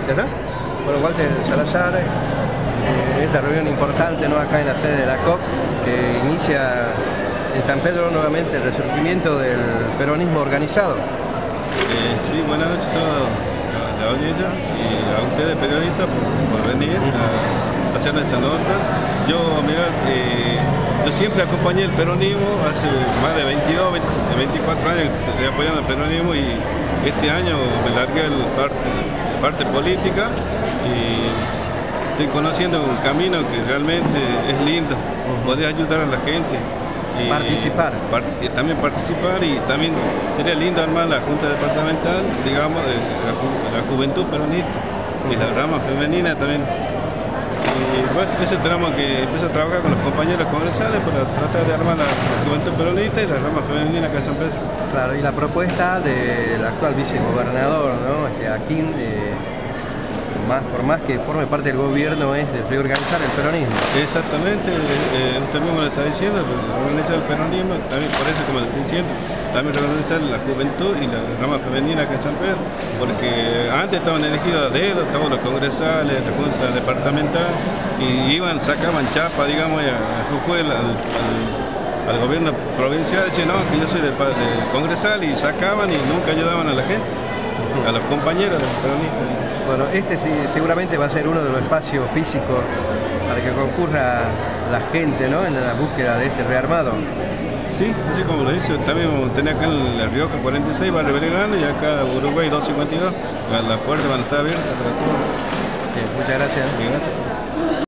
¿Ya está? Bueno, Walter Salazar, esta reunión importante, ¿no?, acá en la sede de la COP, que inicia en San Pedro nuevamente el resurgimiento del peronismo organizado. Sí, buenas noches a toda la audiencia y a ustedes periodistas por venir a hacer esta nota. Yo siempre acompañé el peronismo, hace más de 24 años que estoy apoyando el peronismo, y este año me largué la parte política y estoy conociendo un camino que realmente es lindo, poder ayudar a la gente. Y también participar, y también sería lindo armar la Junta Departamental, digamos, de la Juventud Peronista y la rama femenina también. Y bueno, eso tenemos que empezar a trabajar con los compañeros congresales para tratar de armar la Juventud Peronista y la rama femenina acá en San Pedro. Claro, y la propuesta del actual vicegobernador, ¿no?, Aquín, por más que forme parte del gobierno, es de reorganizar el peronismo. Exactamente, usted mismo lo está diciendo, reorganizar el peronismo, también por eso, como le estoy diciendo, también reorganizar la juventud y la rama femenina acá en San Pedro, porque antes estaban elegidos a dedo, estaban los congresales, la junta departamental, y sacaban chapa, digamos, a Jujuy, al gobierno provincial, decían, no, que yo soy de congresal, y sacaban y nunca ayudaban a la gente, a los compañeros de los peronistas. Bueno, este sí, seguramente va a ser uno de los espacios físicos para que concurra la gente, ¿no?, en la búsqueda de este rearmado. Sí, así como lo dice, también vamos a tener acá en La Rioja 46, Barrio Belgrano, y acá Uruguay 252. Las puertas van a estar abiertas para todos. Muchas gracias. Bien, gracias.